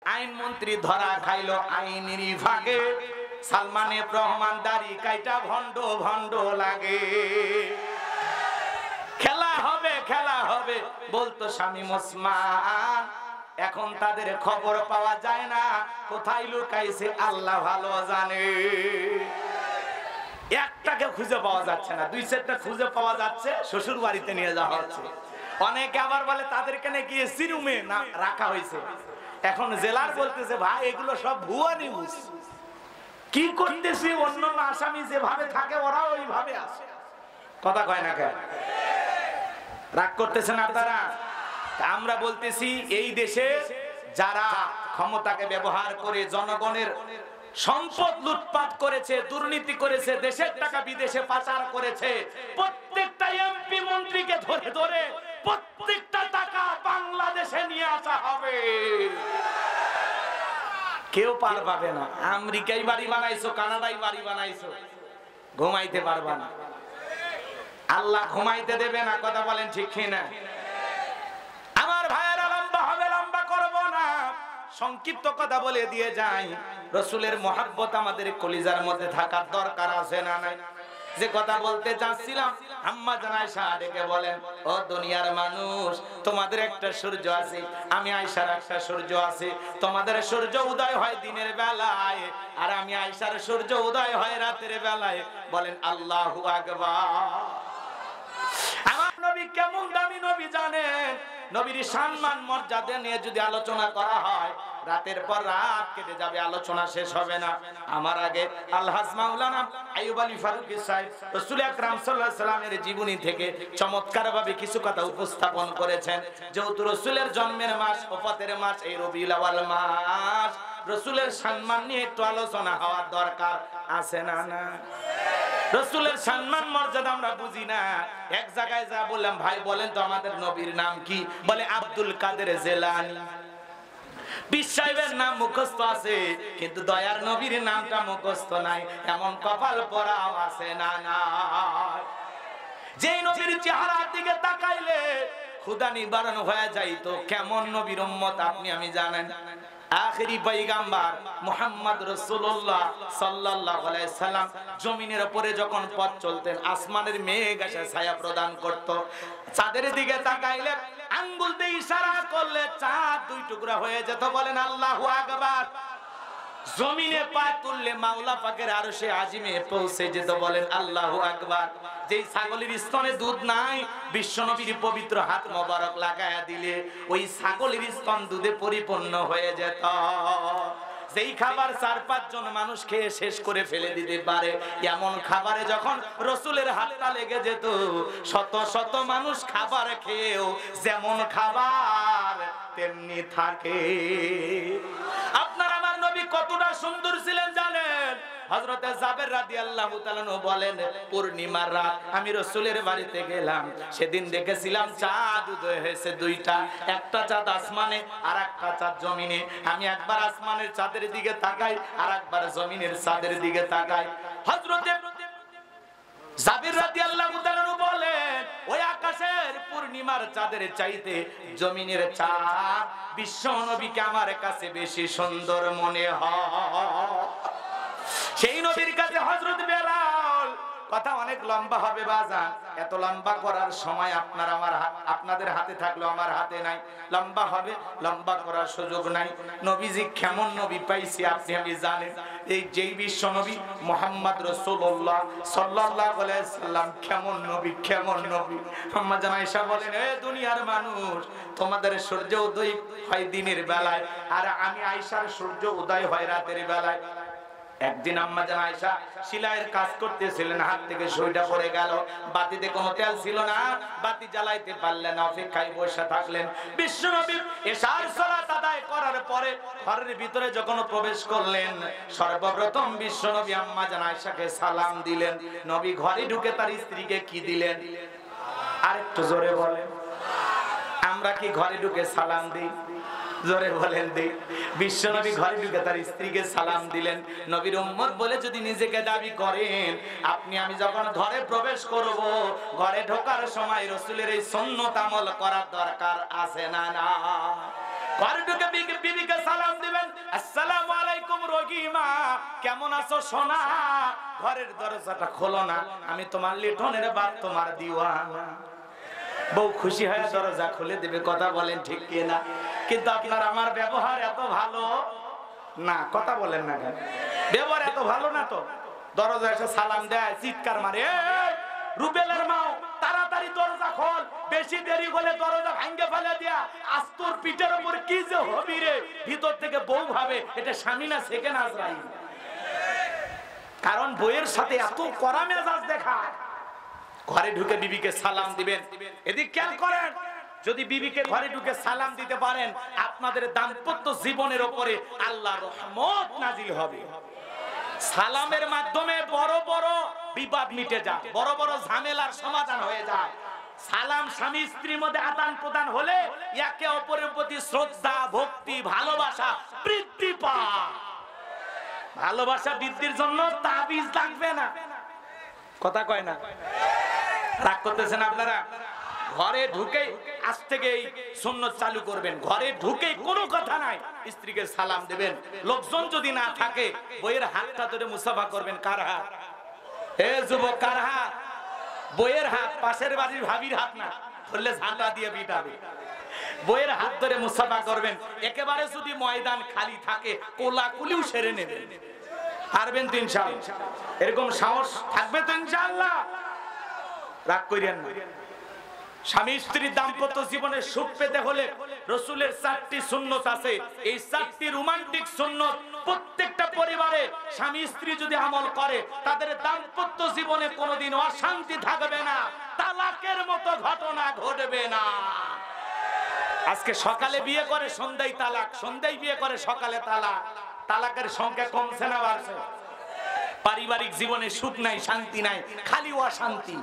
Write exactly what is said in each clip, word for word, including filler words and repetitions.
আইন মন্ত্রী ধরা খাইলো আইনেরই ভাগে, সালমানে রহমান দাড়ি কাইটা ভণ্ড ভণ্ড লাগে। খেলা হবে খেলা হবে বলতো শামীম ওসমান, এখন তাদের খবর পাওয়া যায় না, কোথায় লুকাইছে আল্লাহ ভালো জানে। একটাকে খুঁজে পাওয়া যাচ্ছে না, দুই চারটা খুঁজে পাওয়া যাচ্ছে, শ্বশুর বাড়িতে নিয়ে যাওয়া হচ্ছে। অনেকে আবার বলে তাদেরকে নাকি এসি রুমে না রাখা হয়েছে। এখন জেলার বলতেছে ভাই এগুলো সব ভুয়া নিউজ, কি করতেছি অন্য আসামি যেভাবে থাকে ওরা ওইভাবে আসে। কথা কয় না কেন? রাগ করতেছেন আপনারা? আমরা বলতেছি এই দেশে যারা ক্ষমতাকে ব্যবহার করে জনগণের সম্পদ লুটপাট করেছে, দুর্নীতি করেছে, দেশের টাকা বিদেশে পাচার করেছে, প্রত্যেকটা এমপি মন্ত্রীকে ধরে ধরে প্রত্যেকটা টাকা বাংলাদেশে নিয়ে আসা হবে। কেউ পার পাবে না। আমেরিকায় বাড়ি বানাইছো, কানাডায় বাড়ি বানাইছো, ঘুমাইতে পারবা না। আল্লাহ ঘুমাইতে দেবে না। কথা বলেন ঠিক কিনা? আমার ভাইয়েরা লম্বা হবে, লম্বা করব না, সংক্ষিপ্ত কথা বলে দিয়ে যাই। রাসূলের মহব্বত আমাদের কলিজার মধ্যে থাকার দরকার আছে না নাই? যে কথা বলতে চাচ্ছিলাম, আম্মা জান আয়েশা ডেকে বলেন, ও দুনিয়ার মানুষ, তোমাদের একটা সূর্য আছে, আমি আয়েশার একটা সূর্য আছে। তোমাদের সূর্য উদয় হয় দিনের বেলায়, আর আমি আয়েশার সূর্য উদয় হয় রাতের বেলায়। বলেন আল্লাহু আকবার। আমার নবী কেমন দামি নবী জানেন? নবীর সম্মান মর্যাদা নিয়ে যদি আলোচনা করা হয়, রাতের পর রাত কেটে যাবে, আলোচনা শেষ হবে না। আমার আগে আলহাজ মাওলানা আইয়ুব আলী ফারুকী সাহেব রাসূল আকরাম সাল্লাল্লাহু আলাইহি সাল্লামের জীবনী থেকে চমৎকারভাবে কিছু কথা উপস্থাপন করেছেন। যেহেতু রাসূলের জন্মের মাস, ওফাতের মাস এই রবিউল আউয়াল মাস, রাসূলের সম্মান নিয়ে একটু আলোচনা হওয়ার দরকার আছে না না? রাসূলের সম্মান মর্যাদা আমরা বুঝি না। এক জায়গায় যা বললাম, ভাই বলেন তো আমাদের নবীর নাম কি? বলে আব্দুল কাদের জিলানী। পীর সাহেবের নাম মুখস্থ আছে, কিন্তু দয়ার নবীর নামটা মুখস্থ নাই। এমন কপাল পরাও আছে না না? যেই নবীর চেহারার দিকে তাকাইলে ক্ষুধা নিবারণ হয়ে যাইতো, কেমন নবীর উম্মত আপনি আমি জানেন? আখেরি পয়গাম্বার মুহাম্মদ রাসূলুল্লাহ সাল্লাল্লাহু আলাইহি সাল্লাম জমিনের উপরে যখন পথ চলতেন, আসমানের মেঘ এসে ছায়া প্রদান করত। চাঁদের দিকে তাকাইলে আঙ্গুল দিয়ে ইশারা করলে চাঁদ দুই টুকরা হয়ে যেত। বলেন আল্লাহু আকবার। জমিনে পা তুললে মাওলা পাকের আরশে আজিমে পৌঁছে যেত। বলেন আল্লাহু আকবার। যেই ছাগলের স্তনে দুধ নাই, বিশ্বনবীর পবিত্র হাত মোবারক লাগায়া দিলে ওই ছাগলের স্তন দুধে পরিপূর্ণ হয়ে যেত। যেই খাবার চার পাঁচ জন মানুষ খেয়ে শেষ করে ফেলে দিতে পারে, এমন খাবারে যখন রাসূলের হাতটা লেগে যেত, শত শত মানুষ খাবার খেয়েও যেমন খাবার তেমনি থাকে। আপনার আমার নবী কতটা সুন্দর ছিলেন জানেন? হযরতে জাবের রাদিয়াল্লাহু তাআলা বলেন, পূর্ণিমার রাত আমি রাসূলের বাড়িতে গেলাম, সেদিন দেখেছিলাম চাঁদ উদয় হয়েছে দুইটা, একটা চাঁদ আসমানে আর একটা চাঁদ জমিনে। আমি একবার আসমানের চাঁদের দিকে তাকাই, আর একবার জমিনের চাঁদের দিকে তাকাই। হযরতে জাবের রাদিয়াল্লাহু তাআলা বলেন, ওই আকাশের পূর্ণিমার চাঁদের চাইতে জমিনের চাঁদ বিশ্ব নবীকে আমার কাছে বেশি সুন্দর মনে হয়। সেই নবীর কাছে হযরত বেলাল। কথা অনেক লম্বা হবে বাজান, এত লম্বা করার সময় আপনার আমার আপনাদের হাতে থাকলো, আমার হাতে নাই। লম্বা হবে, লম্বা করার সুযোগ নাই। নবীজি কেমন নবী পাইছি আপনি আমি জানেন? এই যেই বিশ্ব নবী মুহাম্মদ রাসূলুল্লাহ সাল্লাল্লাহু আলাইহি সাল্লাম কেমন নবী, কেমন নবী। আম্মা জান আয়েশা বলেন, এ দুনিয়ার মানুষ, তোমাদের সূর্য উদয় হয় দিনের বেলায়, আর আমি আয়েশার সূর্য উদয় হয় রাতের বেলায়। একদিন আম্মা জান আয়েশা সেলাইয়ের কাজ করতেছিলেন, হাত থেকে সুইটা পড়ে গেল। বাতিতে কোনো তেল ছিল না, বাতি জ্বালাইতে পারলেন না, অপেক্ষায় বসে থাকলেন। বিশ্বনবী এশার সালাত আদায় করার পরে ঘরের ভিতরে যখন প্রবেশ করলেন, সর্বপ্রথম বিশ্বনবী আম্মা জান আয়েশাকে সালাম দিলেন। নবী ঘরে ঢুকে তার স্ত্রীকে কি দিলেন? আরেকটু জোরে বলেন। আমরা কি ঘরে ঢুকে সালাম দিই? জোরে বলেন দিই। বিশ্বনবী ঘরে ঢুকে তার স্ত্রীকে সালাম দিলেন। নবীর উম্মত বলে যদি নিজেকে দাবি করেন, আপনি আমি যখন ঘরে প্রবেশ করব, ঘরে ঢোকার সময় রাসূলের এই সুন্নাত আমল করার দরকার আছে না না? ঘরে ঢুকে বিবিকে সালাম দিবেন আসসালামু আলাইকুম রহিমা, কেমন আছো সোনা? ঘরের দরজাটা খোলো না, আমি তোমার লিটনের বাপ, তোমার দিওয়ানা। বউ খুশি হয়ে দরজা খুলে দেবে, কথা বলেন ঠিক কি না? কিন্তু আপনার আমার ব্যবহার এত ভালো না, কথা বলেন না কেন? ব্যবহার এত ভালো না তো। দরজা এসে সালাম দেয়, চিৎকার মারে, রুবেলের মাও তাড়াতাড়ি দরজা খোল, বেশি দেরি হলে দরজা ভাঙ্গে ফেলে দিয়া আস্তর পিঠের উপর কি যে হবি রে। ভিতর থেকে বউ ভাবে এটা স্বামী না সেকেন্ড আজরাইল। কারণ বউয়ের সাথে এত কড়া মেজাজ দেখা। ঘরে ঢুকে বিবিকে সালাম দিবেন। এদিক খেয়াল করেন, যদি বিবিকে ঘরে ঢুকে সালাম দিতে পারেন, আপনাদের দাম্পত্য জীবনের উপরে আল্লাহর রহমত নাজিল হবে। সালামের মাধ্যমে বড় বড় বিবাদ মিটে যায়, বড় বড় ঝামেলার সমাধান হয়ে যায়। সালাম স্বামী স্ত্রীর মধ্যে আদান প্রদান হলে একে অপরের প্রতি শ্রদ্ধা, ভক্তি, ভালোবাসা বৃদ্ধি পায়। ভালোবাসা বৃদ্ধির জন্য তাবিজ লাগবে না, কথা কয় না? রাগ করতেছেন আপনারা? ঘরে ঢুকেই আজ থেকে এই সুন্নাত চালু করবেন। ঘরে ঢুকেই কোনো কথা নাই, স্ত্রীকে সালাম দেবেন। লোকজন যদি না থাকে, বইয়ের হাতটা ধরে মুসাফা করবেন। কার হাত? এ যুবক, কার হাত? বইয়ের হাত, পাশের বাড়ির ভাবির হাত না, ধরলে ঝাঁটা দিয়ে পিটাবে। বইয়ের হাত ধরে মুসাফা করবেন। একেবারে যদি ময়দান খালি থাকে, কোলাকুলিও সেরে নেবেন। পারবেন তো ইনশাআল্লাহ? এরকম সাহস থাকবে তো ইনশাআল্লাহ? রাগ করিয়েন না। স্বামী স্ত্রীর দাম্পত্য জীবনে সুখ পেতে হলে রাসূলের চারটি সুন্নাত আছে। এই চারটি রোমান্টিক সুন্নাত প্রত্যেকটা পরিবারে স্বামী স্ত্রী যদি আমল করে, তাদের দাম্পত্য জীবনে কোনোদিন অশান্তি থাকবে না, তালাকের মতো ঘটনা ঘটবে না। আজকে সকালে বিয়ে করে সন্ধ্যায় তালাক, সন্ধ্যায় বিয়ে করে সকালে তালাক। তালাকের সংখ্যা কমছে না বাড়ছে? পারিবারিক জীবনে সুখ নাই, শান্তি নাই, খালি অশান্তি।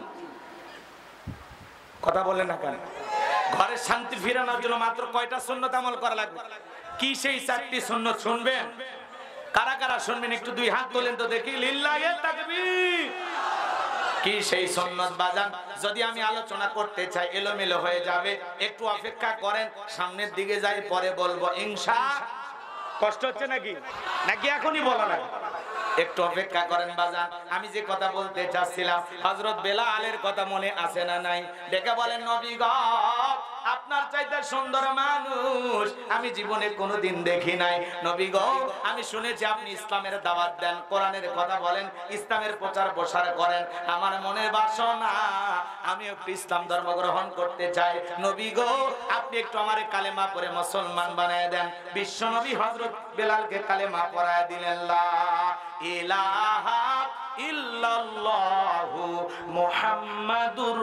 কথা বলেন না কেন? ঘরের শান্তি ফিরানোর জন্য মাত্র কয়টা সুন্নাত আমল করা লাগবে? কি সেই চারটি সুন্নাত শুনবেন? কারা কারা শুনবেন একটু দুই হাত তোলেন তো দেখি। লিল্লাহি তাকবীর। কি সেই সুন্নাত বাজান? যদি আমি আলোচনা করতে চাই এলোমেলো হয়ে যাবে, একটু অপেক্ষা করেন, সামনের দিকে যাই, পরে বলবো ইনশাআল্লাহ। কষ্ট হচ্ছে নাকি? নাকি এখনই বলা না? একটু অপেক্ষা করেন বাজান। আমি যে কথা বলতে চাচ্ছিলাম, হযরত বেলালের কথা মনে আছে না নাই? ডেকে বলেন, নবী গো, আপনার চাইতে সুন্দর মানুষ আমি জীবনে কোনোদিন দেখি নাই। নবী গো, আমি শুনেছি আপনি ইসলামের দাওয়াত দেন, কোরআনের কথা বলেন, ইসলামের প্রচার প্রসার করেন। আমার মনের বাসনা আমি একটু ইসলাম ধর্ম গ্রহণ করতে চাই। নবী গো, আপনি একটু আমারে কালেমা পড়ে মুসলমান বানায় দেন। বিশ্ব নবী হযরত বেলালকে কালেমা পড়ায় দিলেন। লা ইলাহা ইল্লাল্লাহু মুহাম্মাদুর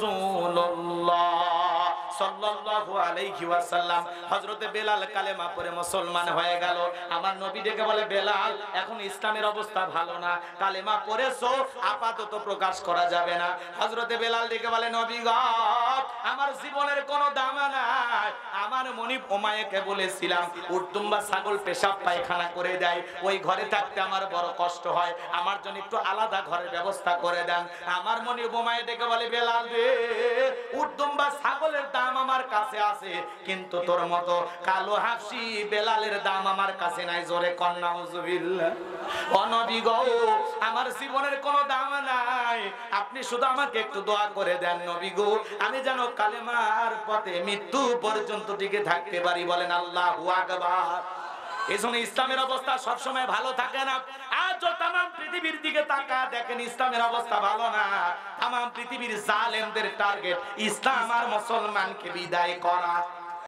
রাসূলুল্লাহ সাল্লাল্লাহু আলাইহি ওয়াসাল্লাম। হযরত বেলাল কালেমা পড়ে মুসলমান হয়ে গেল। আমার নবী ডেকে বলে, বেলাল, এখন ইসলামের অবস্থা ভালো না, কালেমা পড়েছো, আপাতত প্রকাশ করা যাবে না। হযরত বেলাল ডেকে বলে, নবী গো, আমার জীবনের কোনো দাম নাই। আমার মনিব ওমায়াকে বলেছিলাম, উটদুম্বা ছাগল পেশাব পায়খানা করে দেয়, ওই ঘরে থাকতে আমার বড় কষ্ট হয়, আমার জন্য একটু আলাদা ঘরের ব্যবস্থা করে দেন। আমার মনিব ওমায়া ডেকে বলে, বেলাল রে, উটদুম্বা ছাগলের দাম আমার কাছে আছে, কিন্তু তোর মতো কালো হাফসি বেলালের দাম আমার কাছে নাই। জোরে কন্যা নাউজুবিল্লাহ। ও নবী গো, আমার জীবনের কোনো দাম নাই, আপনি শুধু আমাকে একটু দোয়া করে দেন নবী গো, আমি যেন কালেমার পথে মৃত্যু পর্যন্ত টিকে থাকতে পারি। বলেন আল্লাহু আকবার। এজন্য ইসলামের অবস্থা সবসময় ভালো থাকে না। আজ তাম পৃথিবীর দিকে তাকা দেখেন, ইসলামের অবস্থা ভালো না। তাম পৃথিবীর জালেমদের টার্গেট ইসলাম আর মুসলমানকে বিদায় করা।